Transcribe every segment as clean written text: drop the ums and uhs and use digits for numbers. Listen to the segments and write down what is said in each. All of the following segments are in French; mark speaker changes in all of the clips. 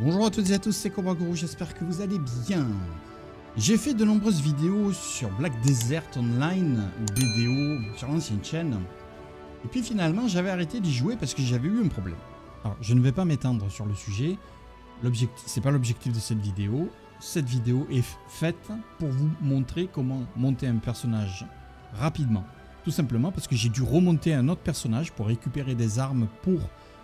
Speaker 1: Bonjour à toutes et à tous, c'est Cobra Guru, j'espère que vous allez bien. J'ai fait de nombreuses vidéos sur Black Desert Online, BDO, sur l'ancienne chaîne. Et puis finalement, j'avais arrêté d'y jouer parce que j'avais eu un problème. Alors, je ne vais pas m'étendre sur le sujet. C'est pas l'objectif de cette vidéo. Cette vidéo est faite pour vous montrer comment monter un personnage rapidement. Tout simplement parce que j'ai dû remonter un autre personnage pour récupérer des armes pour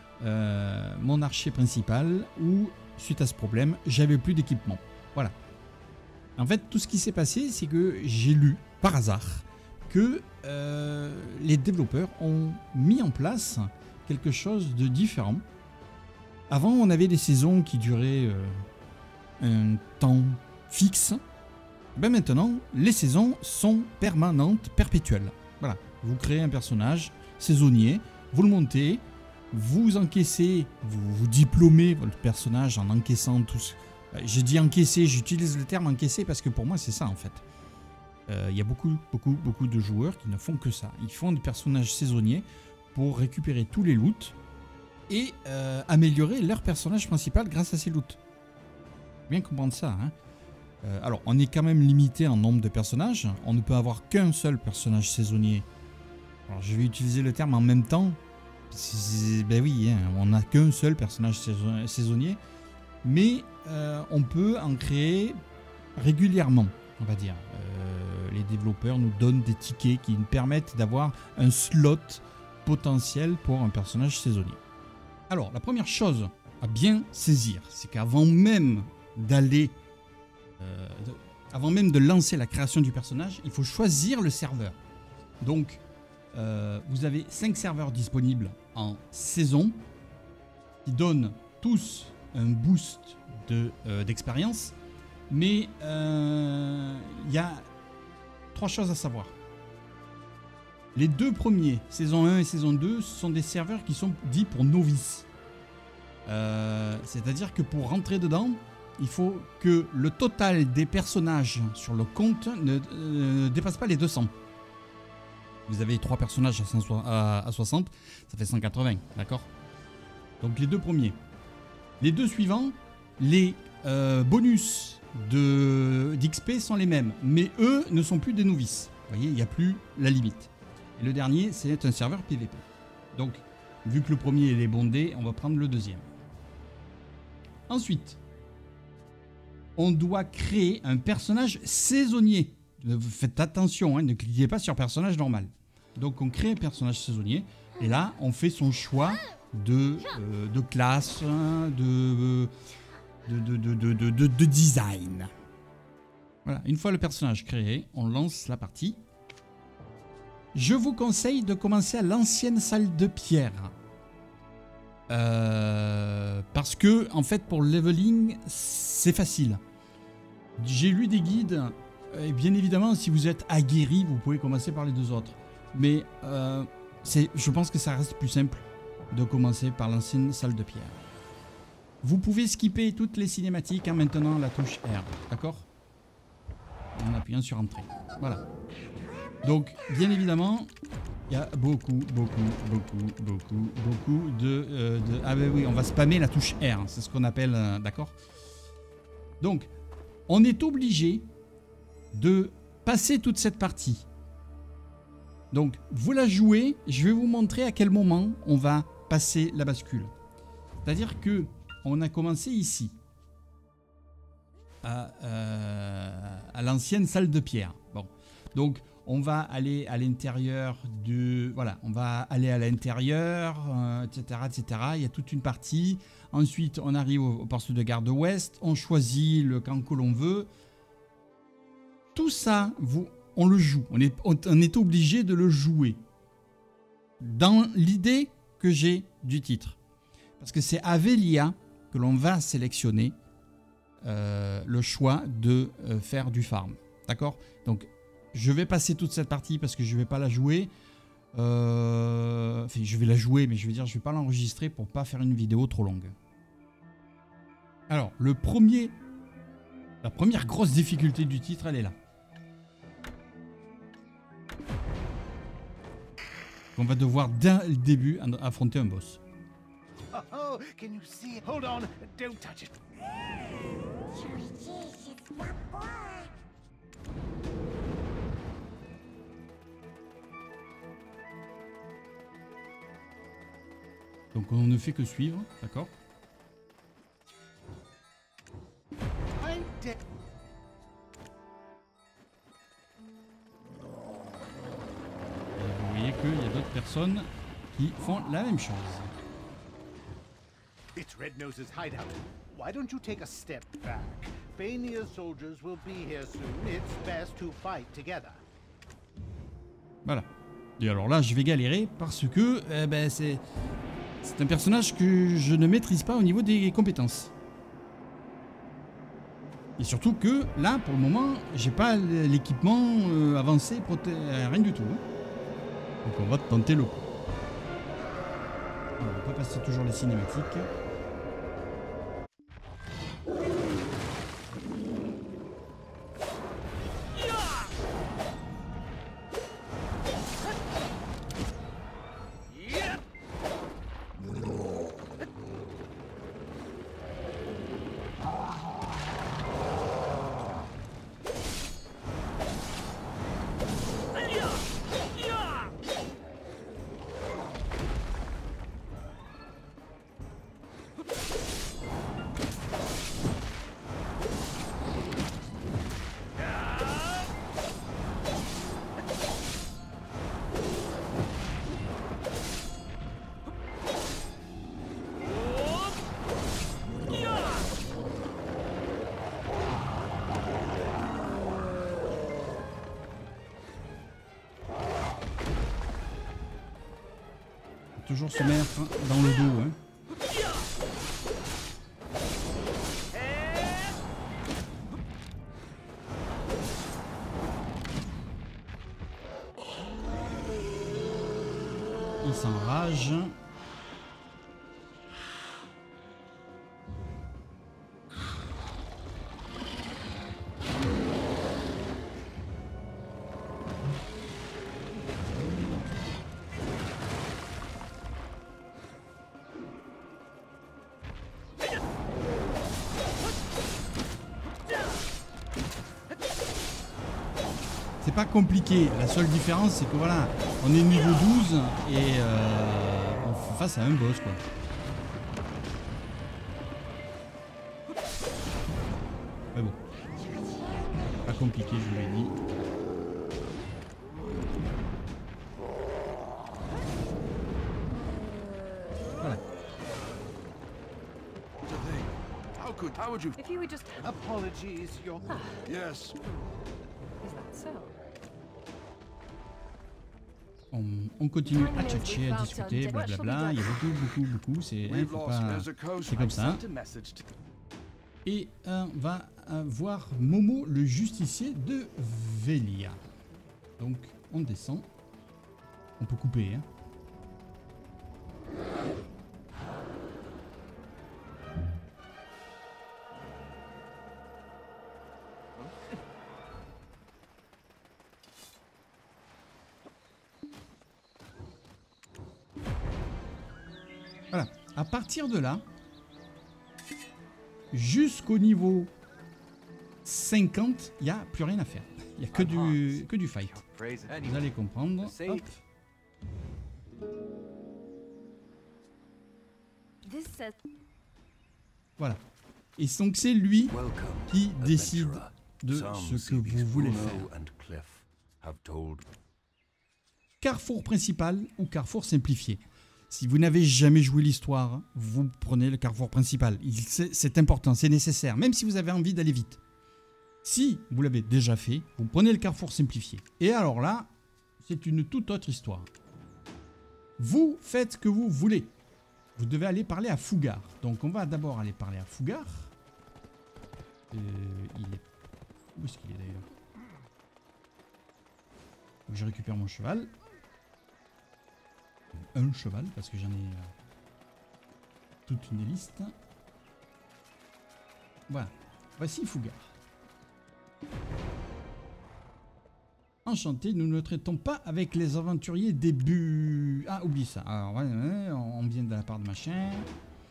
Speaker 1: mon archer principal, où suite à ce problème j'avais plus d'équipement. Voilà, en fait tout ce qui s'est passé, c'est que j'ai lu par hasard que les développeurs ont mis en place quelque chose de différent. Avant on avait des saisons qui duraient un temps fixe. Ben maintenant les saisons sont permanentes, perpétuelles. Voilà, vous créez un personnage saisonnier, vous le montez, vous encaissez, vous diplômez votre personnage en encaissant tous. J'ai dit encaisser, j'utilise le terme encaisser parce que pour moi c'est ça en fait. Il y a beaucoup de joueurs qui ne font que ça. Ils font des personnages saisonniers pour récupérer tous les loots et améliorer leur personnage principal grâce à ces loots. Bien comprendre ça, hein. Alors on est quand même limité en nombre de personnages. On ne peut avoir qu'un seul personnage saisonnier. Alors je vais utiliser le terme en même temps. Ben oui, hein, on n'a qu'un seul personnage saisonnier, mais on peut en créer régulièrement, on va dire. Les développeurs nous donnent des tickets qui nous permettent d'avoir un slot potentiel pour un personnage saisonnier. Alors, la première chose à bien saisir, c'est qu'avant même d'aller, avant même de lancer la création du personnage, il faut choisir le serveur. Donc, vous avez 5 serveurs disponibles en saison qui donnent tous un boost d'expérience, mais il y a 3 choses à savoir. Les 2 premiers, saison 1 et saison 2, sont des serveurs qui sont dits pour novices. C'est-à-dire que pour rentrer dedans, il faut que le total des personnages sur le compte ne dépasse pas les 200. Vous avez 3 personnages à 60, ça fait 180, d'accord? Donc les 2 premiers. Les 2 suivants, les bonus d'XP sont les mêmes, mais eux ne sont plus des novices. Vous voyez, il n'y a plus la limite. Et le dernier, c'est un serveur PVP. Donc, vu que le premier il est bondé, on va prendre le deuxième. Ensuite, on doit créer un personnage saisonnier. Faites attention, hein, ne cliquez pas sur personnage normal. Donc on crée un personnage saisonnier et là on fait son choix de classe, de design. Voilà, une fois le personnage créé, on lance la partie. Je vous conseille de commencer à l'ancienne salle de pierre. Parce que en fait pour le leveling c'est facile. J'ai lu des guides. Et bien évidemment, si vous êtes aguerri, vous pouvez commencer par les 2 autres. Mais je pense que ça reste plus simple de commencer par l'ancienne salle de pierre. Vous pouvez skipper toutes les cinématiques en maintenant la touche R, d'accord? En appuyant sur Entrée. Voilà. Donc, bien évidemment, il y a beaucoup de... Ah ben oui, on va spammer la touche R, c'est ce qu'on appelle... d'accord? Donc, on est obligé de passer toute cette partie. Donc vous la jouez, je vais vous montrer à quel moment on va passer la bascule. C'est-à-dire que on a commencé ici à l'ancienne salle de pierre. Bon, donc on va aller à l'intérieur de... Voilà, on va aller à l'intérieur, etc., etc. Il y a toute une partie. Ensuite, on arrive au poste de garde ouest. On choisit le camp que l'on veut. Tout ça, on le joue. On est obligé de le jouer. Dans l'idée que j'ai du titre. Parce que c'est avec l'IA que l'on va sélectionner le choix de faire du farm. D'accord? Donc, je vais passer toute cette partie parce que je ne vais pas la jouer. Enfin, je vais la jouer, mais je veux dire, je ne vais pas l'enregistrer pour ne pas faire une vidéo trop longue. Alors, la première grosse difficulté du titre, elle est là. On va devoir dès le début affronter un boss.
Speaker 2: Oh, can you see it? Hold on, don't touch it.
Speaker 1: Donc on ne fait que suivre, d'accord? Vous voyez qu'il y a d'autres personnes qui font la même chose.
Speaker 2: It's Red Nose's hideout. Why don't you take a step back? Fania's soldiers will be here soon. It's best to fight together.
Speaker 1: Voilà. Et alors là, je vais galérer parce que c'est un personnage que je ne maîtrise pas au niveau des compétences. Et surtout que là, pour le moment, j'ai pas l'équipement avancé, rien du tout. Hein. Donc on va tenter le coup. On va pas passer toujours les cinématiques. Toujours se mettre dans le dos. Hein. Il s'enrage. C'est pas compliqué, la seule différence c'est que voilà, on est niveau 12 et on fait face à un boss quoi. Mais bon, pas compliqué, je vous l'ai dit. Voilà.
Speaker 3: How would you?
Speaker 4: If you would just...
Speaker 2: Apologies, your...
Speaker 3: Yes.
Speaker 4: Is that so?
Speaker 1: On continue à tchatcher, à discuter, blablabla. Il y a beaucoup. C'est comme ça. Et on va voir Momo, le justicier de Velia. Donc on descend. On peut couper. Hein. Voilà, à partir de là, jusqu'au niveau 50, il n'y a plus rien à faire. Il n'y a que du fight. Vous allez comprendre. Hop. Voilà. Et donc c'est lui qui décide de ce que vous voulez faire. Carrefour principal ou carrefour simplifié. Si vous n'avez jamais joué l'histoire, vous prenez le carrefour principal. C'est important, c'est nécessaire, même si vous avez envie d'aller vite. Si vous l'avez déjà fait, vous prenez le carrefour simplifié. Et alors là, c'est une toute autre histoire. Vous faites ce que vous voulez. Vous devez aller parler à Fougar. Donc on va d'abord aller parler à Fougar. Il est... Où est-ce qu'il est d'ailleurs? Je récupère mon cheval. Un cheval, parce que j'en ai toute une liste. Voilà. Voici Fougar. Enchanté, nous ne traitons pas avec les aventuriers début. Ah, oublie ça. Alors, on vient de la part de machin.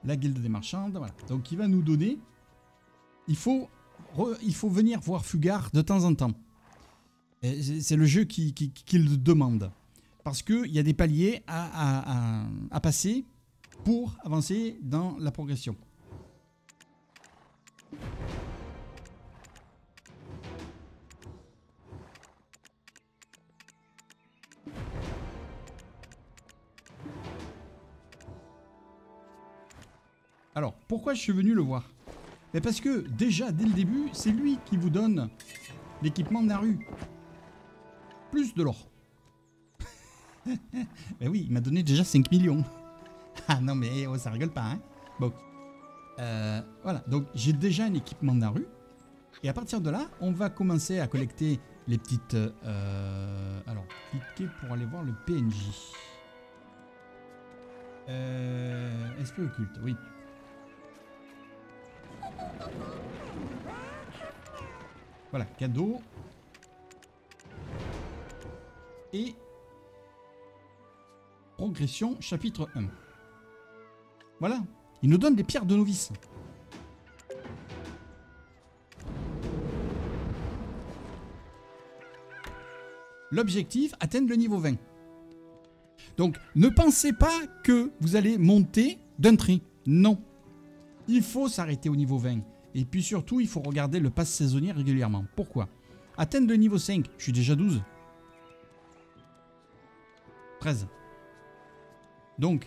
Speaker 1: La guilde des marchandes, voilà. Donc il va nous donner... Il faut venir voir Fugard de temps en temps. C'est le jeu qui le demande. Parce qu'il y a des paliers à passer pour avancer dans la progression. Alors, pourquoi je suis venu le voir? Mais parce que, déjà, dès le début, c'est lui qui vous donne l'équipement de la rue. Plus de l'or. Ben oui, il m'a donné déjà 5 millions. Ah non, mais oh, ça rigole pas, hein. Bon. Voilà, donc j'ai déjà un équipement de la rue. Et à partir de là, on va commencer à collecter les petites... alors, cliquez pour aller voir le PNJ. Esprit occulte, oui. Voilà, cadeau. Et progression, chapitre 1. Voilà, il nous donne des pierres de novice. L'objectif, atteindre le niveau 20. Donc, ne pensez pas que vous allez monter d'un trait. Non. Il faut s'arrêter au niveau 20. Et puis surtout, il faut regarder le pass saisonnier régulièrement. Pourquoi? Atteindre le niveau 5, je suis déjà 12. 13. Donc,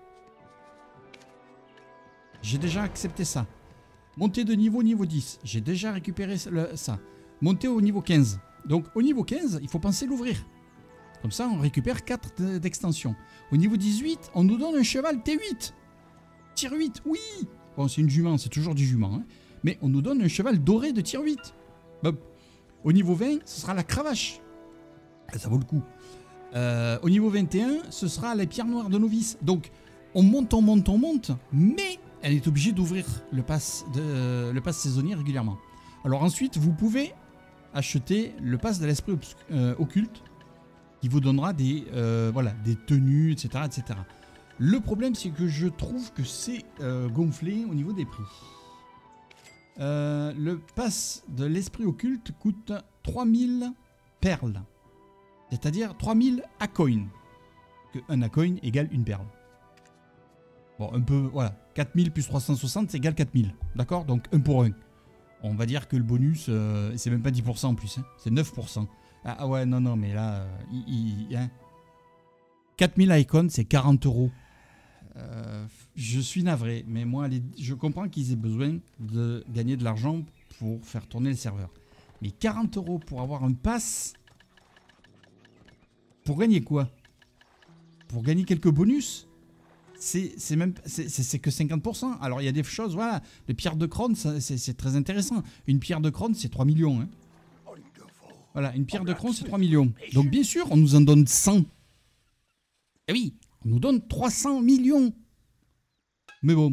Speaker 1: j'ai déjà accepté ça. Monter de niveau 10, j'ai déjà récupéré ça. Monter au niveau 15. Donc, au niveau 15, il faut penser l'ouvrir. Comme ça, on récupère 4 d'extension. Au niveau 18, on nous donne un cheval T8. Tier 8, oui. Bon, c'est une jument, c'est toujours du jument. Hein. Mais on nous donne un cheval doré de tier 8. Bon. Au niveau 20, ce sera la cravache. Ça vaut le coup. Au niveau 21, ce sera les pierres noires de novice. Donc, on monte, mais elle est obligée d'ouvrir le pass saisonnier régulièrement. Alors ensuite, vous pouvez acheter le pass de l'esprit occulte qui vous donnera des tenues, etc., etc. Le problème, c'est que je trouve que c'est gonflé au niveau des prix. Le pass de l'esprit occulte coûte 3000 perles. C'est-à-dire 3000 acoins. Un acoin égale une perle. Bon, un peu, voilà. 4000 plus 360, c'est égal 4000. D'accord? Donc 1 pour 1. On va dire que le bonus, c'est même pas 10% en plus. Hein. C'est 9%. Ah ouais, non, mais là, hein. 4000 icons, c'est 40 €. Je suis navré, mais moi, je comprends qu'ils aient besoin de gagner de l'argent pour faire tourner le serveur. Mais 40 € pour avoir un pass, pour gagner quoi? Pour gagner quelques bonus? C'est que 50%. Alors, il y a des choses, voilà, les pierres de Krone, c'est très intéressant. Une pierre de Krone, c'est 3 millions. Hein. Voilà, une pierre de Krone, c'est 3 millions. Donc, bien sûr, on nous en donne 100. Eh oui, on nous donne 300 millions. Mais bon.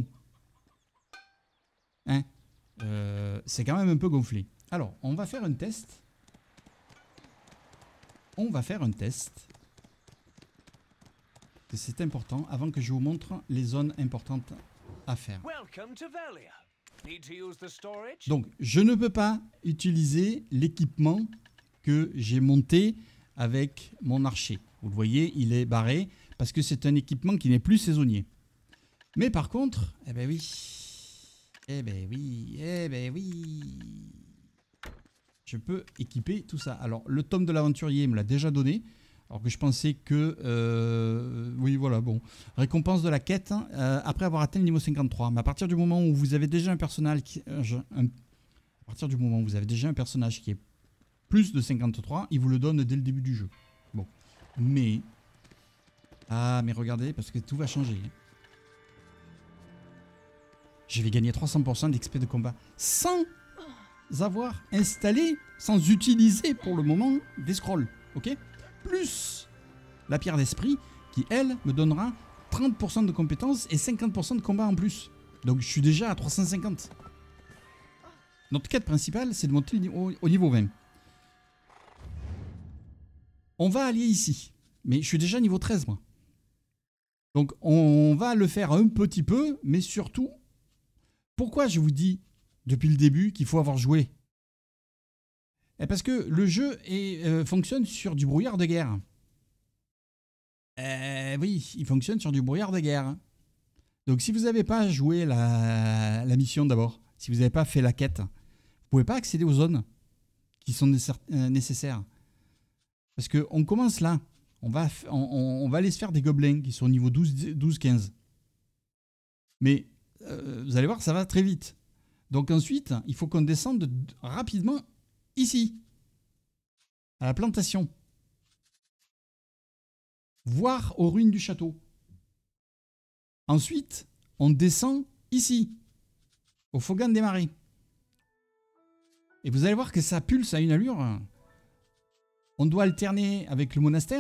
Speaker 1: Hein, c'est quand même un peu gonflé. Alors, on va faire un test. C'est important, avant que je vous montre les zones importantes à faire. Donc, je ne peux pas utiliser l'équipement que j'ai monté avec mon archer. Vous le voyez, il est barré parce que c'est un équipement qui n'est plus saisonnier. Mais par contre, eh ben oui, je peux équiper tout ça. Alors, le tome de l'aventurier me l'a déjà donné. Alors que je pensais que... oui, voilà, bon. Récompense de la quête, après avoir atteint le niveau 53. Mais à partir du moment où vous avez déjà un personnage qui... qui est plus de 53, il vous le donne dès le début du jeu. Bon. Mais... Ah, mais regardez, parce que tout va changer. Je vais gagner 300% d'XP de combat. Sans avoir installé, sans utiliser pour le moment des scrolls. Ok ? Plus la pierre d'esprit qui, elle, me donnera 30% de compétences et 50% de combat en plus. Donc je suis déjà à 350. Notre quête principale, c'est de monter au niveau 20. On va aller ici. Mais je suis déjà niveau 13, moi. Donc on va le faire un petit peu, mais surtout, pourquoi je vous dis depuis le début qu'il faut avoir joué? Parce que le jeu fonctionne sur du brouillard de guerre. Oui, il fonctionne sur du brouillard de guerre. Donc si vous n'avez pas joué la mission d'abord, si vous n'avez pas fait la quête, vous ne pouvez pas accéder aux zones qui sont nécessaires. Parce qu'on commence là. On va aller se faire des gobelins qui sont au niveau 12-15. Mais vous allez voir, ça va très vite. Donc ensuite, il faut qu'on descende rapidement ici, à la plantation. Voire aux ruines du château. Ensuite, on descend ici, au Fogan des Marais. Et vous allez voir que ça pulse à une allure. On doit alterner avec le monastère.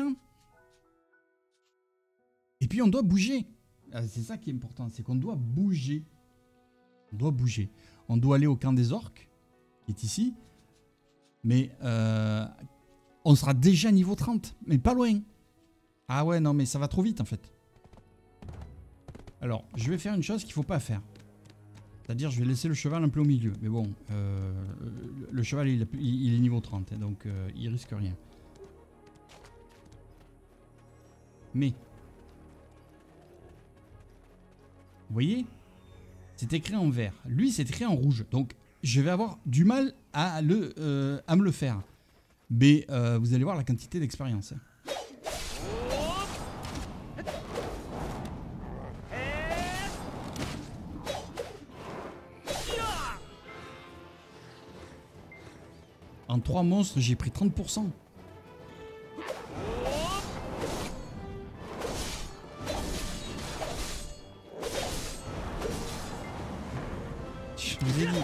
Speaker 1: Et puis on doit bouger. C'est ça qui est important, c'est qu'on doit bouger. On doit bouger. On doit aller au camp des orques, qui est ici. Mais on sera déjà niveau 30, mais pas loin. Ah ouais, non, mais ça va trop vite en fait. Alors, je vais faire une chose qu'il ne faut pas faire. C'est-à-dire, je vais laisser le cheval un peu au milieu. Mais bon, le cheval, il est niveau 30, hein, donc il risque rien. Mais, vous voyez, c'est écrit en vert. Lui, c'est écrit en rouge. Donc, je vais avoir du mal à me le faire. Mais vous allez voir la quantité d'expérience. Hein. En 3 monstres, j'ai pris 30%. Je vous ai dit.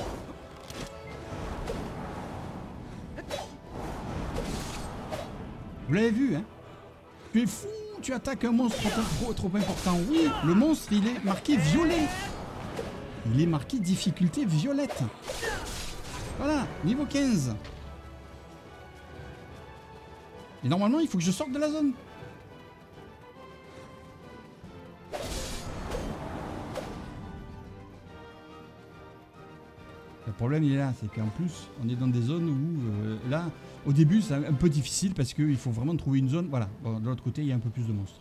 Speaker 1: Vous l'avez vu, hein? Tu es fou, tu attaques un monstre trop important. Oui, le monstre, il est marqué violet. Il est marqué difficulté violette. Voilà, niveau 15. Et normalement, il faut que je sorte de la zone. Le problème, il est là. C'est qu'en plus, on est dans des zones où, là, au début, c'est un peu difficile parce qu'il faut vraiment trouver une zone. Voilà. Bon, de l'autre côté, il y a un peu plus de monstres.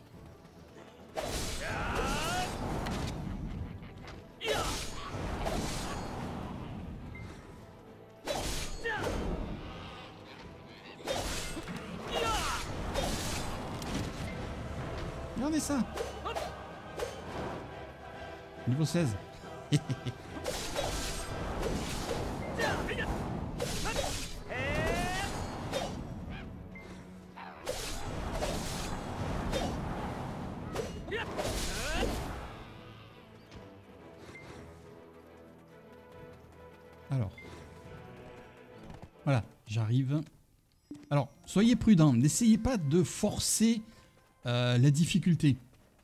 Speaker 1: Regardez ça. Niveau 16. Alors. Voilà, j'arrive. Alors, soyez prudents. N'essayez pas de forcer la difficulté.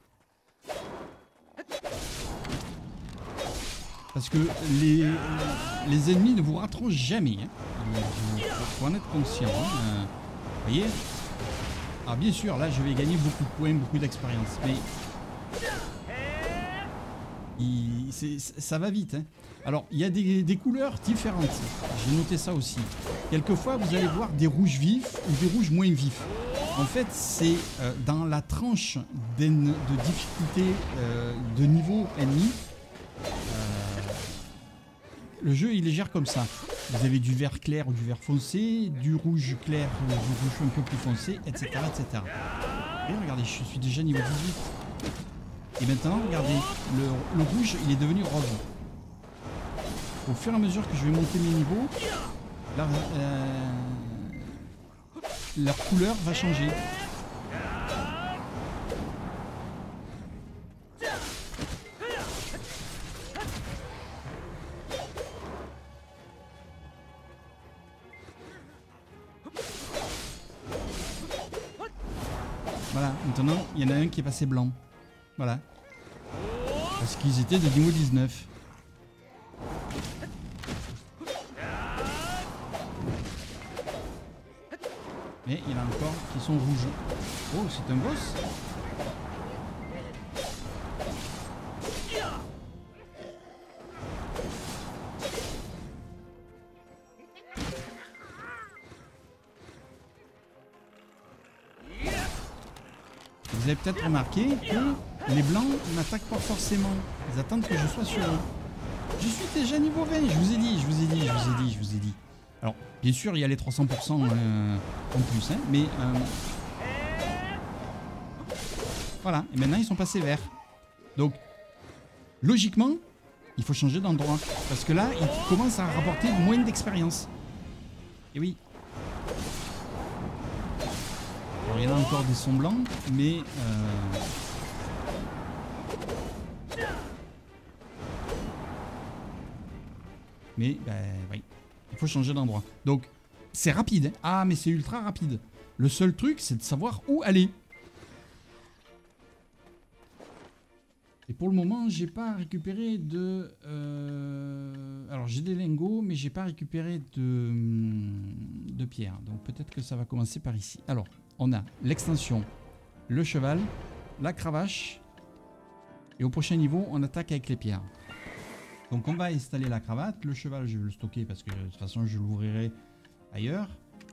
Speaker 1: Parce que les ennemis ne vous rateront jamais. Hein. Il faut en être conscient. Hein. Vous voyez? Alors bien sûr, là je vais gagner beaucoup de points, beaucoup d'expérience. Mais ça va vite. Hein. Alors il y a des couleurs différentes. J'ai noté ça aussi. Quelquefois vous allez voir des rouges vifs ou des rouges moins vifs. En fait, c'est dans la tranche de difficulté de niveau ennemi. Le jeu, il est gère comme ça. Vous avez du vert clair ou du vert foncé, du rouge clair ou du rouge un peu plus foncé, etc. etc. Et regardez, je suis déjà niveau 18. Et maintenant, regardez, le rouge, il est devenu rose. Au fur et à mesure que je vais monter mes niveaux, leur couleur va changer. Voilà, maintenant il y en a un qui est passé blanc. Voilà. Parce qu'ils étaient de niveau 19. Mais il y en a encore qui sont rouges. Oh, c'est un boss. vous avez peut-être remarqué que les blancs n'attaquent pas forcément. Ils attendent que je sois sur eux. Je suis déjà niveau 20, je vous ai dit. Alors, bien sûr, il y a les 300% en plus, hein, mais... voilà, et maintenant ils sont passés verts. Donc, logiquement, il faut changer d'endroit. Parce que là, ils commencent à rapporter moins d'expérience. Et oui. Alors, il y en a encore des sons blancs, mais... Mais, oui. Il faut changer d'endroit. Donc, c'est rapide. Hein. Ah, mais c'est ultra rapide. Le seul truc, c'est de savoir où aller. Et pour le moment, j'ai pas récupéré de... Alors, j'ai des lingots, mais j'ai pas récupéré de pierres. Donc, peut-être que ça va commencer par ici. Alors, on a l'extension, le cheval, la cravache. Et au prochain niveau, on attaque avec les pierres. Donc on va installer la cravate, le cheval je vais le stocker parce que de toute façon je l'ouvrirai ailleurs.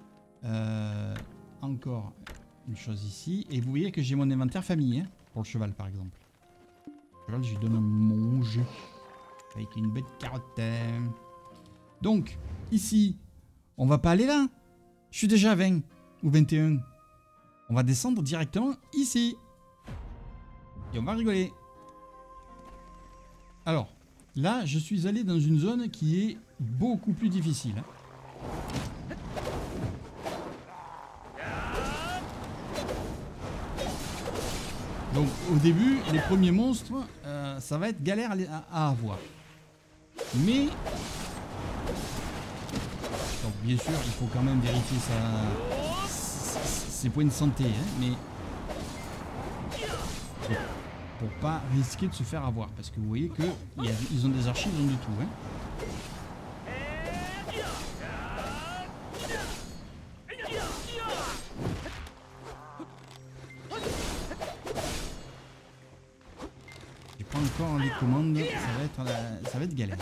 Speaker 1: Encore une chose ici, et vous voyez que j'ai mon inventaire famille hein, pour le cheval par exemple. Le cheval je lui donne à manger avec une belle carotte. Donc ici, on va pas aller là, je suis déjà à 20 ou 21. On va descendre directement ici. Et on va rigoler. Alors... Là, je suis allé dans une zone qui est beaucoup plus difficile. Donc, au début, les premiers monstres, ça va être galère à avoir. Mais... Donc, bien sûr, il faut quand même vérifier ses points de santé. Hein, mais... pour pas risquer de se faire avoir parce que vous voyez que ils ont des archives, ils ont du tout hein. J'ai pas encore les commandes, ça va être galère.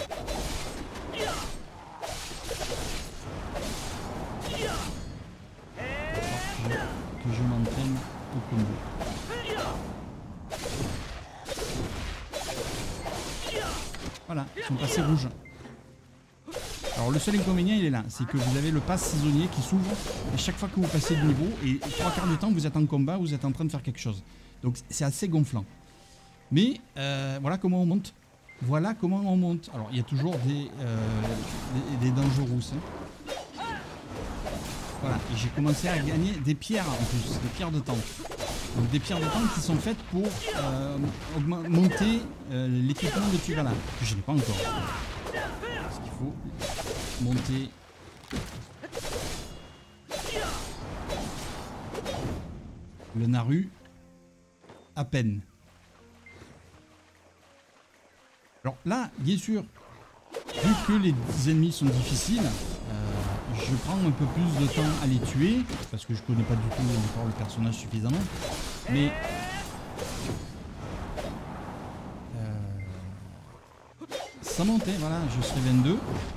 Speaker 1: Que je m'entraîne au combo. Voilà, ils sont passés rouges. Alors le seul inconvénient il est là, c'est que vous avez le pass saisonnier qui s'ouvre à chaque fois que vous passez de niveau et 3/4 du temps vous êtes en combat, vous êtes en train de faire quelque chose. Donc c'est assez gonflant. Mais voilà comment on monte. Voilà comment on monte. Alors il y a toujours des dangerous. Hein. Voilà, et j'ai commencé à gagner des pierres en plus, des pierres de temps. Donc des pierres de temps qui sont faites pour monter l'équipement de Tuvala, que je n'ai pas encore. Parce qu'il faut monter le Naru à peine. Alors là, bien sûr, vu que les ennemis sont difficiles, je prends un peu plus de temps à les tuer, parce que je connais pas du tout encore le personnage suffisamment. Mais ça monte, voilà, je serai 22.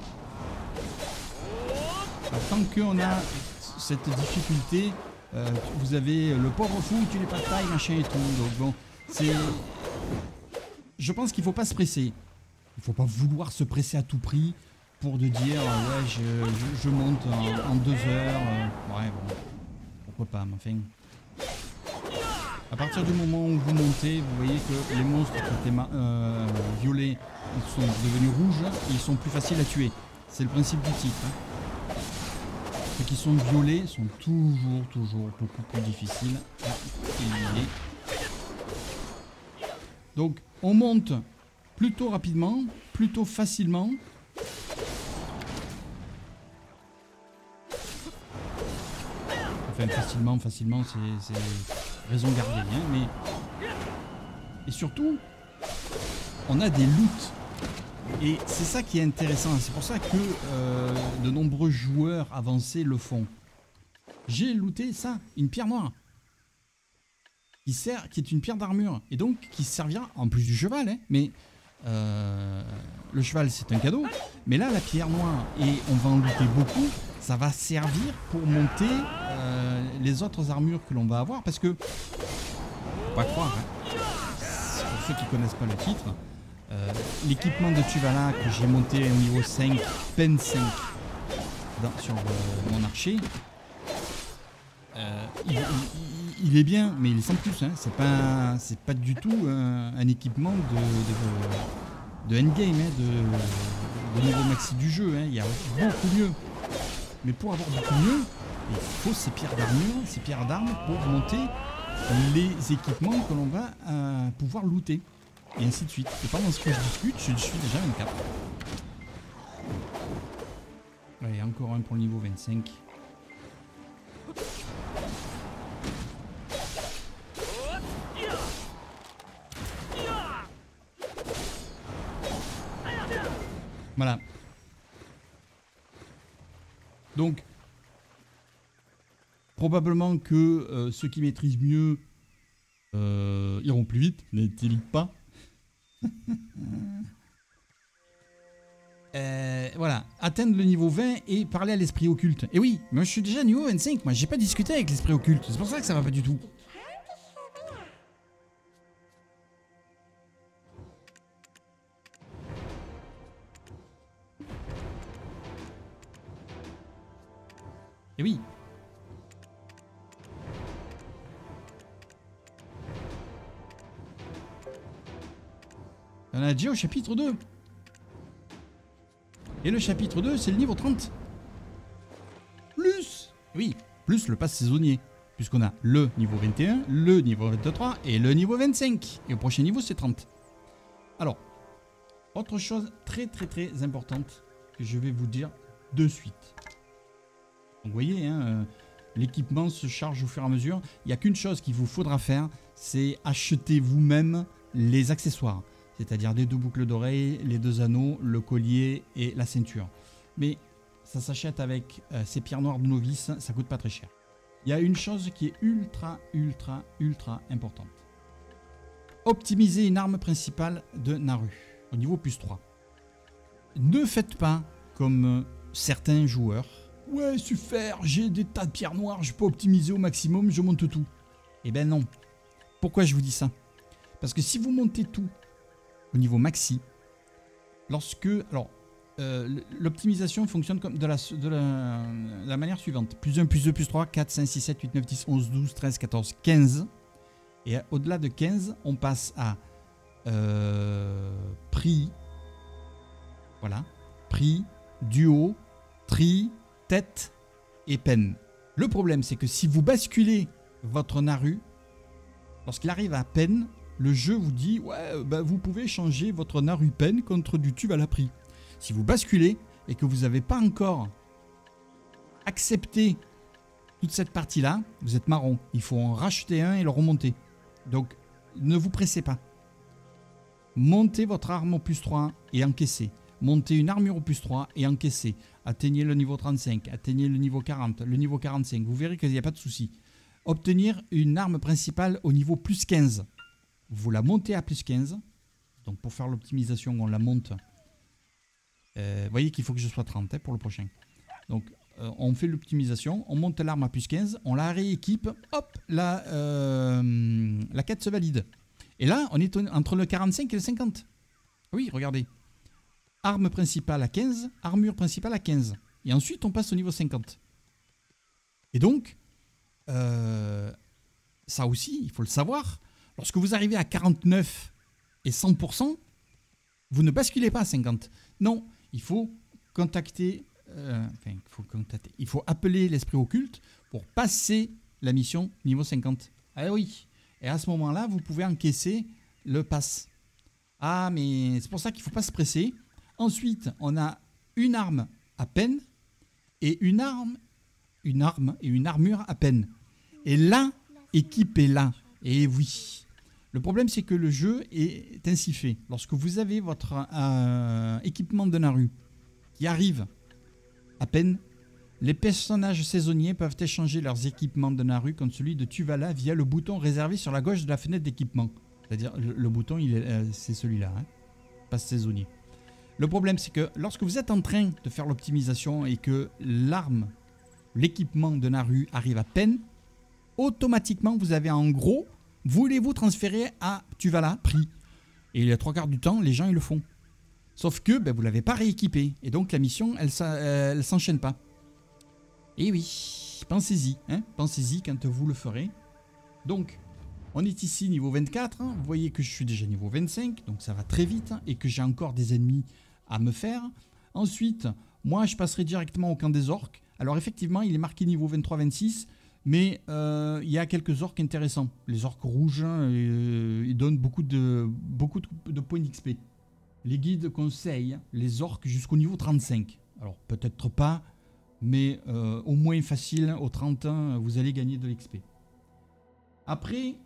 Speaker 1: Alors, tant qu'on a cette difficulté, vous avez le pauvre fou, tu n'es pas de taille, machin et tout. Donc bon, c'est... Je pense qu'il faut pas se presser. Il faut pas vouloir se presser à tout prix pour de dire ouais je monte en 2 heures. Ouais bon, pourquoi pas, mais enfin. À partir du moment où vous montez, vous voyez que les monstres qui étaient violets, ils sont devenus rouges et ils sont plus faciles à tuer. C'est le principe du titre. Hein. Ceux qui sont violets sont toujours beaucoup plus difficiles à éliminer. Donc on monte plutôt rapidement, plutôt facilement. Enfin facilement c'est raison gardée, hein, mais... Et surtout, on a des loots. Et c'est ça qui est intéressant, c'est pour ça que de nombreux joueurs avancés le font. J'ai looté ça, une pierre noire. Qui est une pierre d'armure, et donc qui servira, en plus du cheval, hein, mais le cheval c'est un cadeau, mais là la pierre noire, et on va en looter beaucoup, ça va servir pour monter les autres armures que l'on va avoir, parce que pas croire. Hein. Pour ceux qui connaissent pas le titre, l'équipement de Tuvala que j'ai monté au niveau 5, peine 5, sur mon archer, il est bien, mais il est sans plus. Hein. C'est pas du tout un équipement de endgame, hein, de niveau maxi du jeu. Hein. Il y a beaucoup mieux. Mais pour avoir beaucoup mieux, il faut ces pierres d'armure, ces pierres d'armes pour monter les équipements que l'on va pouvoir looter. Et ainsi de suite. Et pendant ce que je discute, je suis déjà 24. Allez, encore un pour le niveau 25. Voilà. Donc, probablement que ceux qui maîtrisent mieux iront plus vite, n'est-il pas? Voilà, atteindre le niveau 20 et parler à l'esprit occulte. Et oui, moi je suis déjà niveau 25, moi j'ai pas discuté avec l'esprit occulte, c'est pour ça que ça va pas du tout. Et oui. On a déjà au chapitre 2. Et le chapitre 2, c'est le niveau 30. Plus, oui, plus le pass saisonnier. Puisqu'on a le niveau 21, le niveau 23 et le niveau 25. Et au prochain niveau, c'est 30. Alors, autre chose très importante que je vais vous dire de suite. Donc, vous voyez, hein, l'équipement se charge au fur et à mesure. Il n'y a qu'une chose qu'il vous faudra faire, c'est acheter vous-même les accessoires. C'est-à-dire les 2 boucles d'oreilles, les 2 anneaux, le collier et la ceinture. Mais ça s'achète avec ces pierres noires de novice, ça coûte pas très cher. Il y a une chose qui est ultra importante. Optimiser une arme principale de Naru au niveau plus 3. Ne faites pas comme certains joueurs. Ouais, super, j'ai des tas de pierres noires, je peux optimiser au maximum, je monte tout. Eh ben non. Pourquoi je vous dis ça? Parce que si vous montez tout au niveau maxi, lorsque... Alors, l'optimisation fonctionne comme de la manière suivante. Plus 1, plus 2, plus 3, 4, 5, 6, 7, 8, 9, 10, 11, 12, 13, 14, 15. Et au-delà de 15, on passe à prix. Voilà. Prix, duo, tri, tête et peine. Le problème, c'est que si vous basculez votre Naru, lorsqu'il arrive à peine, le jeu vous dit ouais, bah, vous pouvez changer votre Naru peine contre du tube à la prix. Si vous basculez et que vous n'avez pas encore accepté toute cette partie-là, vous êtes marron. Il faut en racheter un et le remonter. Donc, ne vous pressez pas. Montez votre arme au plus 3 et encaissez. Montez une armure au plus 3 et encaissez. Atteignez le niveau 35, atteignez le niveau 40, le niveau 45. Vous verrez qu'il n'y a pas de souci. Obtenir une arme principale au niveau plus 15. Vous la montez à plus 15. Donc, pour faire l'optimisation, on la monte. Vous voyez qu'il faut que je sois 30 hein, pour le prochain. Donc, on fait l'optimisation, on monte l'arme à plus 15, on la rééquipe, hop, la quête se valide. Et là, on est entre le 45 et le 50. Oui, regardez. Arme principale à 15, armure principale à 15. Et ensuite, on passe au niveau 50. Et donc, ça aussi, il faut le savoir, lorsque vous arrivez à 49 et 100%, vous ne basculez pas à 50. Non, il faut contacter... il faut appeler l'esprit occulte pour passer la mission niveau 50. Ah oui. Et à ce moment-là, vous pouvez encaisser le pass. Ah, mais c'est pour ça qu'il ne faut pas se presser. Ensuite, on a une arme à peine et une arme et une armure à peine. Et là, équipez-la. Et oui. Le problème, c'est que le jeu est ainsi fait. Lorsque vous avez votre équipement de Naru qui arrive à peine, les personnages saisonniers peuvent échanger leurs équipements de Naru contre celui de Tuvala via le bouton réservé sur la gauche de la fenêtre d'équipement. C'est-à-dire, le bouton, c'est celui-là, hein, pas saisonnier. Le problème, c'est que lorsque vous êtes en train de faire l'optimisation et que l'arme, l'équipement de Naru arrive à peine, automatiquement, vous avez en gros voulez-vous transférer à Tuvala, prix. Et les 3/4 du temps, les gens ils le font. Sauf que ben, vous ne l'avez pas rééquipé. Et donc la mission, elle s'enchaîne pas. Et oui, pensez-y. Hein, pensez-y quand vous le ferez. Donc, on est ici niveau 24. Hein, vous voyez que je suis déjà niveau 25. Donc ça va très vite. Hein, et que j'ai encore des ennemis à me faire. Ensuite, moi je passerai directement au camp des orques. Alors effectivement, il est marqué niveau 23-26. Mais il y a quelques orques intéressants. Les orques rouges, hein, ils donnent beaucoup de points d'XP. Les guides conseillent les orques jusqu'au niveau 35. Alors peut-être pas, mais au moins facile, au 31, vous allez gagner de l'XP. Après,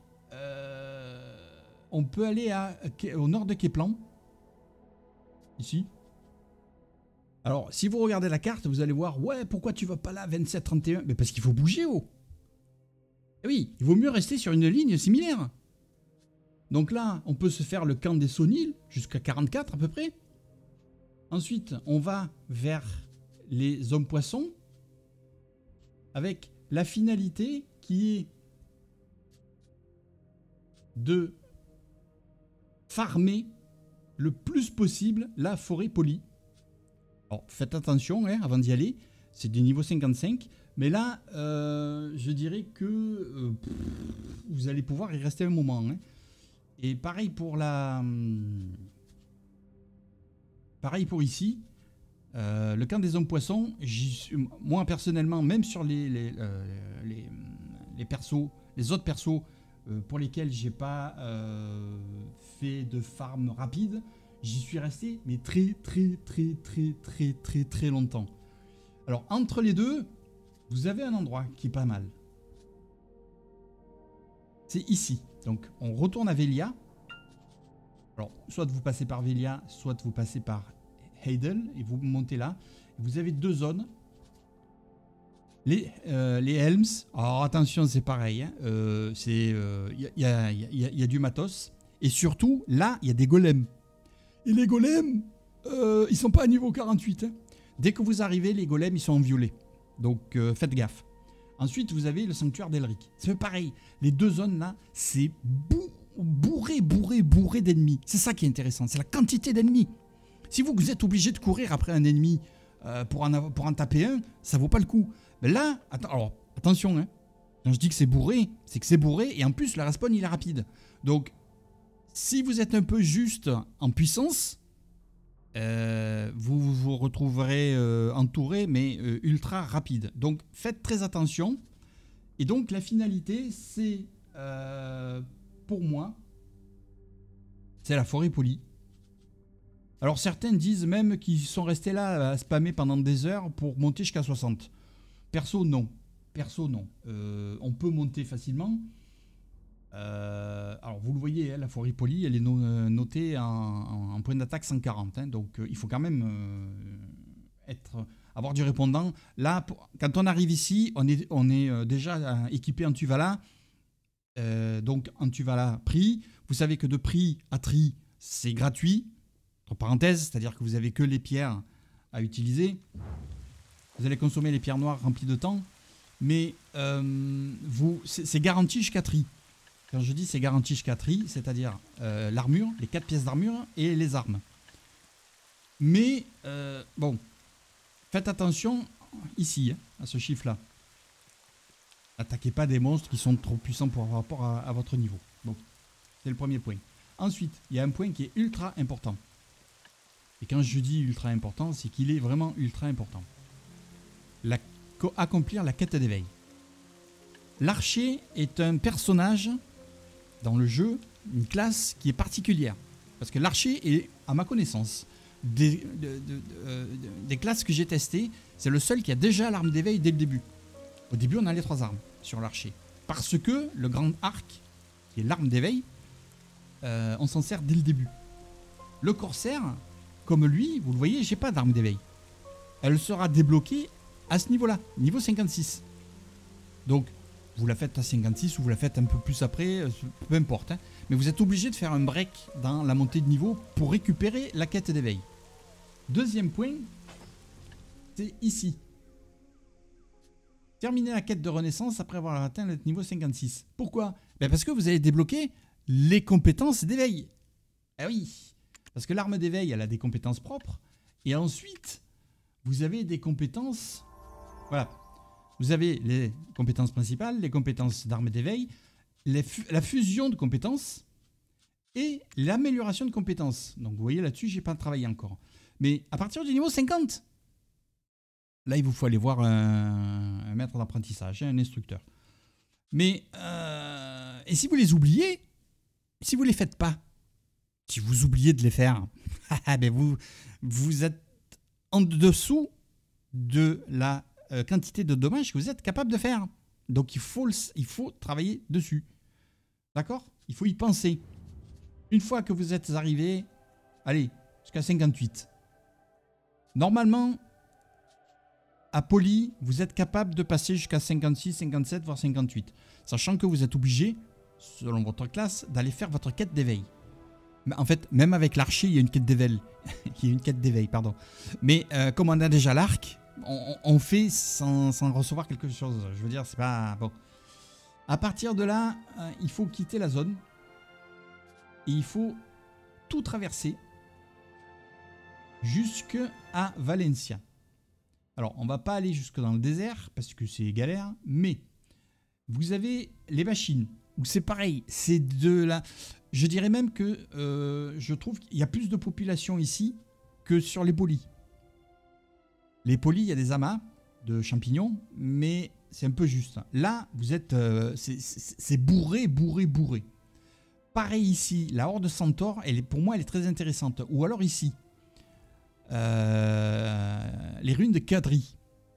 Speaker 1: on peut aller au nord de Keplan. Ici. Alors, si vous regardez la carte, vous allez voir, ouais, pourquoi tu vas pas là, 27-31? Mais parce qu'il faut bouger, oh. Et oui, il vaut mieux rester sur une ligne similaire. Donc là, on peut se faire le camp des Sonils, jusqu'à 44 à peu près. Ensuite, on va vers les hommes poissons, avec la finalité qui est de farmer le plus possible la forêt polie. Alors, faites attention hein, avant d'y aller, c'est du niveau 55. Mais là, je dirais que vous allez pouvoir y rester un moment. Hein. Et pareil pour pareil pour ici. Le camp des hommes poissons, moi personnellement, même sur les persos, les autres persos pour lesquels j'ai pas fait de farm rapide, j'y suis resté mais très longtemps. Alors entre les deux, vous avez un endroit qui est pas mal. C'est ici. Donc, on retourne à Velia. Alors, soit vous passez par Velia, soit vous passez par Heidel et vous montez là. Vous avez deux zones. Les Helms. Alors, attention, c'est pareil. Il y a du matos. Et surtout, là, il y a des golems. Et les golems, ils sont pas à niveau 48. Hein. Dès que vous arrivez, les golems, ils sont en violet. Donc faites gaffe. Ensuite, vous avez le sanctuaire d'Elric. C'est pareil. Les deux zones là, c'est bourré d'ennemis. C'est ça qui est intéressant. C'est la quantité d'ennemis. Si vous êtes obligé de courir après un ennemi pour en taper un, ça vaut pas le coup. Mais là, alors attention. Hein. Quand je dis que c'est bourré, c'est que c'est bourré. Et en plus, le respawn, il est rapide. Donc, si vous êtes un peu juste en puissance... vous vous retrouverez entouré mais ultra rapide, donc faites très attention. Et donc la finalité c'est pour moi c'est la forêt polie. Alors certains disent même qu'ils sont restés là à spammer pendant des heures pour monter jusqu'à 60. Perso non, on peut monter facilement. Alors vous le voyez, hein, la forêt polie, elle est notée en point d'attaque 140. Hein, donc il faut quand même avoir du répondant. Là, quand on arrive ici, on est déjà équipé en Tuvala. Donc en Tuvala prix. Vous savez que de prix à tri, c'est gratuit. Entre parenthèses, c'est-à-dire que vous n'avez que les pierres à utiliser. Vous allez consommer les pierres noires remplies de temps. Mais c'est garanti jusqu'à tri. Quand je dis c'est garanti jusqu'à tri, c'est-à-dire l'armure, les 4 pièces d'armure et les armes. Mais, bon, faites attention ici, hein, à ce chiffre-là. N'attaquez pas des monstres qui sont trop puissants par rapport à votre niveau. Bon, c'est le premier point. Ensuite, il y a un point qui est ultra important. Et quand je dis ultra important, c'est qu'il est vraiment ultra important. Accomplir la quête d'éveil. L'archer est un personnage... dans le jeu, une classe qui est particulière. Parce que l'archer est, à ma connaissance, des classes que j'ai testées, c'est le seul qui a déjà l'arme d'éveil dès le début. Au début, on a les 3 armes sur l'archer. Parce que le grand arc, qui est l'arme d'éveil, on s'en sert dès le début. Le corsaire, comme lui, vous le voyez, j'ai pas d'arme d'éveil. Elle sera débloquée à ce niveau-là, niveau 56. Donc, vous la faites à 56 ou vous la faites un peu plus après, peu importe. Hein. Mais vous êtes obligé de faire un break dans la montée de niveau pour récupérer la quête d'éveil. Deuxième point, c'est ici. Terminer la quête de renaissance après avoir atteint le niveau 56. Pourquoi? Ben parce que vous allez débloquer les compétences d'éveil. Ah oui, parce que l'arme d'éveil, elle a des compétences propres. Et ensuite, vous avez des compétences... Voilà. Vous avez les compétences principales, les compétences d'arme d'éveil, la fusion de compétences et l'amélioration de compétences. Donc vous voyez là-dessus, je n'ai pas travaillé encore. Mais à partir du niveau 50, là, il vous faut aller voir un maître d'apprentissage, un instructeur. Mais, et si vous les oubliez, si vous ne les faites pas, si vous oubliez de les faire, ben vous êtes en dessous de la quantité de dommages que vous êtes capable de faire. Donc il faut travailler dessus. D'accord? Il faut y penser. Une fois que vous êtes arrivé, allez, jusqu'à 58. Normalement, à Poly, vous êtes capable de passer jusqu'à 56, 57, voire 58. Sachant que vous êtes obligé, selon votre classe, d'aller faire votre quête d'éveil. Mais en fait, même avec l'archer, il y a une quête d'éveil. Il y a une quête d'éveil, pardon. Mais comme on a déjà l'arc, on fait sans recevoir quelque chose. Je veux dire, c'est pas... Bon. À partir de là, il faut quitter la zone. Et il faut tout traverser jusqu'à Valencia. Alors, on va pas aller jusque dans le désert parce que c'est galère, mais vous avez les machines où c'est pareil, c'est de la... Je dirais même que je trouve qu'il y a plus de population ici que sur les polis. Les polis, il y a des amas de champignons, mais c'est un peu juste. Là, vous êtes... c'est bourré. Pareil ici, la Horde Centaure, pour moi, elle est très intéressante. Ou alors ici, les ruines de Kadri.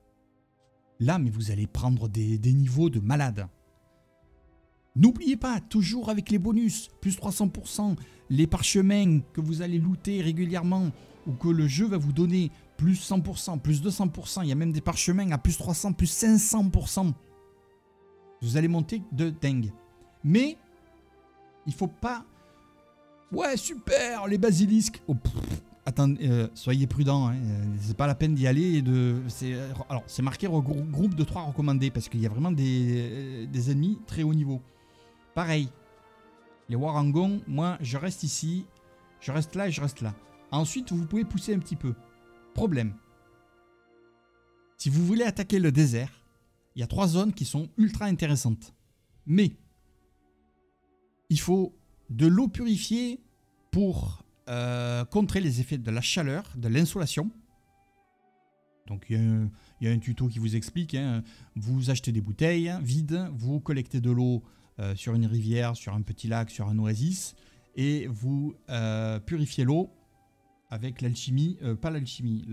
Speaker 1: Là, mais vous allez prendre des niveaux de malade. N'oubliez pas, toujours avec les bonus, plus 300%, les parchemins que vous allez looter régulièrement ou que le jeu va vous donner, plus 100%, plus 200%, il y a même des parchemins à plus 300, plus 500%. Vous allez monter de dingue. Mais, il faut pas... Ouais, super, les basilisques. Oh, attendez, soyez prudents, hein. C'est pas la peine d'y aller. Alors, c'est marqué groupe de 3 recommandés parce qu'il y a vraiment des ennemis très haut niveau. Pareil, les warangons, moi, je reste ici, je reste là et je reste là. Ensuite, vous pouvez pousser un petit peu. Problème. Si vous voulez attaquer le désert, il y a 3 zones qui sont ultra intéressantes. Mais, il faut de l'eau purifiée pour contrer les effets de la chaleur, de l'insolation. Donc il y a un tuto qui vous explique, hein. Vous achetez des bouteilles vides, vous collectez de l'eau sur une rivière, sur un petit lac, sur un oasis, et vous purifiez l'eau avec l'alchimie, pas l'alchimie,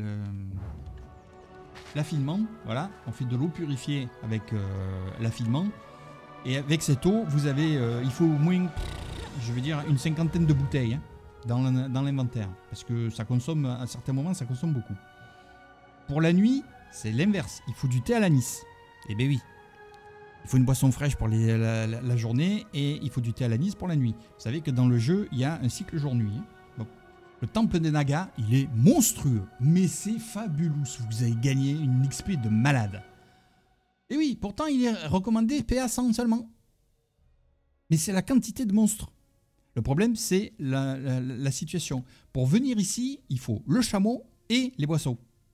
Speaker 1: l'affinement. Voilà, on fait de l'eau purifiée avec l'affinement, et avec cette eau, vous avez, il faut au moins, je veux dire, une 50aine de bouteilles, hein, dans l'inventaire, parce que ça consomme, à certains moments, ça consomme beaucoup. Pour la nuit, c'est l'inverse. Il faut du thé à l'anis. Eh bien oui. Il faut une boisson fraîche pour la journée et il faut du thé à l'anis pour la nuit. Vous savez que dans le jeu, il y a un cycle jour-nuit. Bon. Le temple des Nagas, il est monstrueux. Mais c'est fabuleux. Vous avez gagné une XP de malade. Et oui, pourtant, il est recommandé PA 100 seulement. Mais c'est la quantité de monstres. Le problème, c'est la situation. Pour venir ici, il faut le chameau et les boisseaux.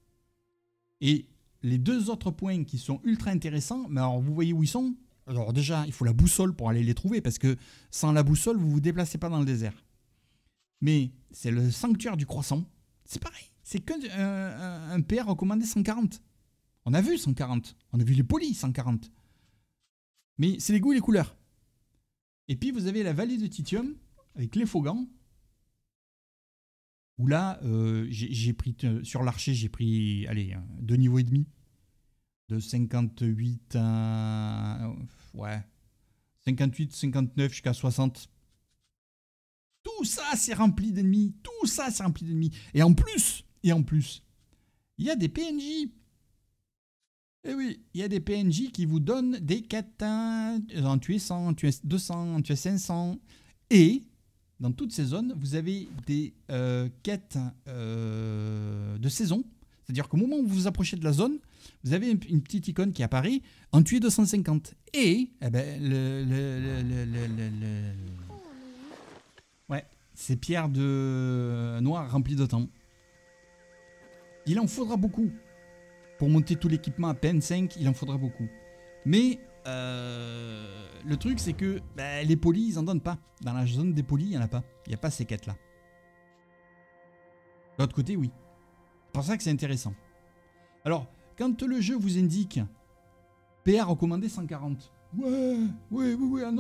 Speaker 1: Et les 2 autres points qui sont ultra intéressants, mais alors vous voyez où ils sont? Alors déjà, il faut la boussole pour aller les trouver, parce que sans la boussole, vous ne vous déplacez pas dans le désert. Mais c'est le sanctuaire du croissant. C'est pareil, c'est qu'un PA recommandé 140. On a vu 140, on a vu les polis 140. Mais c'est les goûts et les couleurs. Et puis vous avez la vallée de Titium, avec les Fogans. Où là, j'ai pris, sur l'archer, j'ai pris, allez, 2 niveaux et demi. De 58 à... Ouais. 58, 59 jusqu'à 60. Tout ça, c'est rempli d'ennemis. Tout ça, c'est rempli d'ennemis. Et en plus, il y a des PNJ. Eh oui, il y a des PNJ qui vous donnent des quêtes. En tuer 100, en tuer 200, en tuer 500. Et... dans toutes ces zones, vous avez des quêtes de saison. C'est-à-dire qu'au moment où vous vous approchez de la zone, vous avez une petite icône qui apparaît, en tuer 250. Et eh ben, ouais, c'est pierre de noir remplie de temps. Il en faudra beaucoup. Pour monter tout l'équipement à peine 5, il en faudra beaucoup. Mais le truc, c'est que les polis, ils en donnent pas. Dans la zone des polis, il n'y en a pas. Il n'y a pas ces quêtes-là. De l'autre côté, oui. C'est pour ça que c'est intéressant. Alors, quand le jeu vous indique PA recommandé 140. Oui, ah non,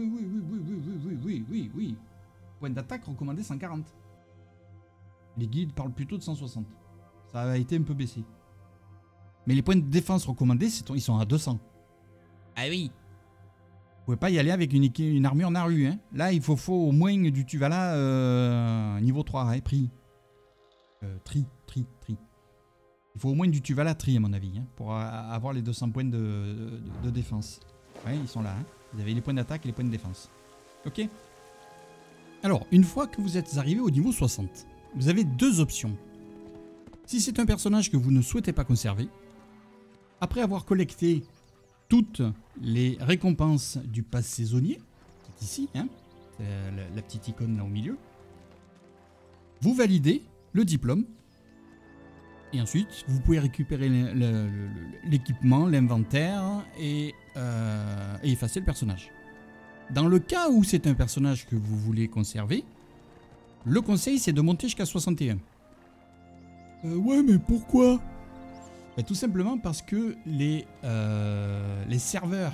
Speaker 1: oui. Point d'attaque recommandé 140. Les guides parlent plutôt de 160. Ça a été un peu baissé. Mais les points de défense recommandés, ils sont à 200. Ah oui. Vous pouvez pas y aller avec une armure Naru. Hein. Là, il faut au moins du Tuvala niveau 3, hein, prix. Tri. Il faut au moins du Tuvala tri, à mon avis, hein, pour avoir les 200 points de défense. Ouais, ils sont là. Hein. Vous avez les points d'attaque et les points de défense. Ok. Alors, une fois que vous êtes arrivé au niveau 60, vous avez deux options. Si c'est un personnage que vous ne souhaitez pas conserver, après avoir collecté toutes les récompenses du pass saisonnier, qui est ici, hein, la petite icône là au milieu, vous validez le diplôme et ensuite vous pouvez récupérer l'équipement, l'inventaire et effacer le personnage. Dans le cas où c'est un personnage que vous voulez conserver, le conseil c'est de monter jusqu'à 61. Ouais, mais pourquoi ? Tout simplement parce que les serveurs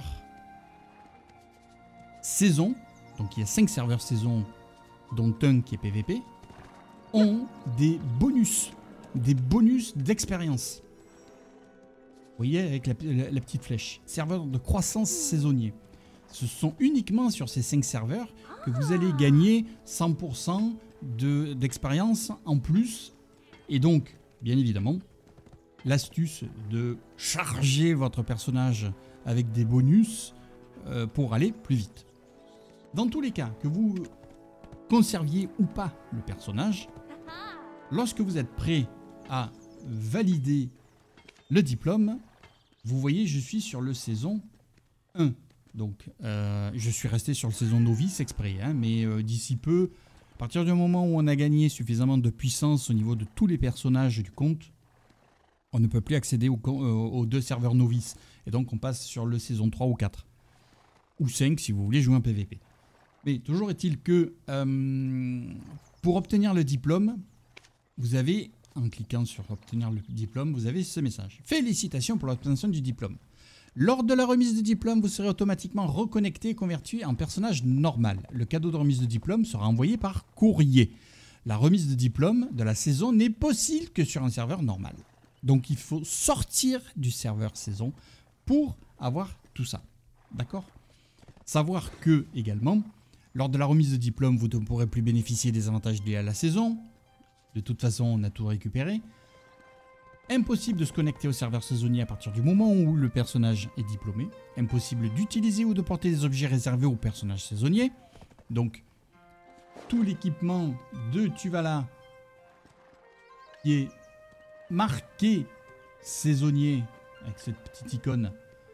Speaker 1: saison, donc il y a 5 serveurs saison, dont un qui est PVP, ont des bonus d'expérience. Vous voyez avec la petite flèche. Serveurs de croissance saisonnier. Ce sont uniquement sur ces 5 serveurs que vous allez gagner 100% d'expérience en plus. Et donc, bien évidemment, l'astuce de charger votre personnage avec des bonus pour aller plus vite. Dans tous les cas, que vous conserviez ou pas le personnage, lorsque vous êtes prêt à valider le diplôme, vous voyez, je suis sur le saison 1. Donc, je suis resté sur le saison novice exprès, hein, mais d'ici peu, à partir du moment où on a gagné suffisamment de puissance au niveau de tous les personnages du compte, on ne peut plus accéder aux 2 serveurs novices. Et donc, on passe sur le saison 3 ou 4. Ou 5 si vous voulez jouer un PVP. Mais toujours est-il que pour obtenir le diplôme, vous avez, en cliquant sur obtenir le diplôme, vous avez ce message. Félicitations pour l'obtention du diplôme. Lors de la remise de diplôme, vous serez automatiquement reconnecté et converti en personnage normal. Le cadeau de remise de diplôme sera envoyé par courrier. La remise de diplôme de la saison n'est possible que sur un serveur normal. Donc il faut sortir du serveur saison pour avoir tout ça. D'accord ? Savoir que, également, lors de la remise de diplôme, vous ne pourrez plus bénéficier des avantages liés à la saison. De toute façon, on a tout récupéré. Impossible de se connecter au serveur saisonnier à partir du moment où le personnage est diplômé. Impossible d'utiliser ou de porter des objets réservés aux personnages saisonniers. Donc, tout l'équipement de Tuvala qui est marqué saisonnier avec cette petite icône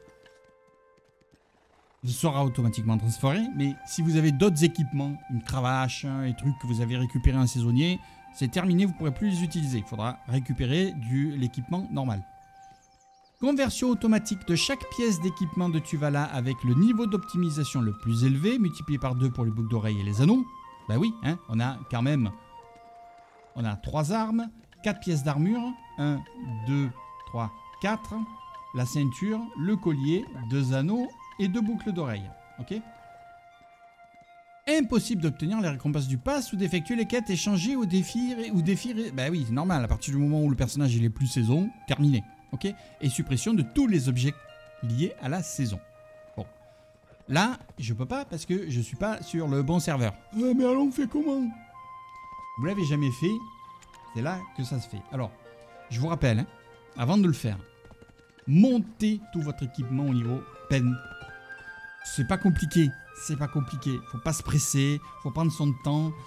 Speaker 1: sera automatiquement transféré. Mais si vous avez d'autres équipements, une cravache, et trucs que vous avez récupéré en saisonnier, c'est terminé, vous ne pourrez plus les utiliser. Il faudra récupérer l'équipement normal. Conversion automatique de chaque pièce d'équipement de Tuvala avec le niveau d'optimisation le plus élevé, multiplié par 2 pour les boucles d'oreilles et les anneaux. Bah oui, hein, on a quand même 3 armes, 4 pièces d'armure, 1, 2, 3, 4, la ceinture, le collier, 2 anneaux et 2 boucles d'oreilles. Ok ? Impossible d'obtenir les récompenses du pass ou d'effectuer les quêtes échangées ou défis. Bah oui, c'est normal, à partir du moment où le personnage il est plus saison, terminé. Ok ? Et suppression de tous les objets liés à la saison. Bon. Là, je peux pas parce que je suis pas sur le bon serveur. Mais alors on fait comment ? Vous l'avez jamais fait, c'est là que ça se fait. Alors, je vous rappelle, hein, avant de le faire, montez tout votre équipement au niveau peine. C'est pas compliqué. C'est pas compliqué. Faut pas se presser. Faut prendre son temps.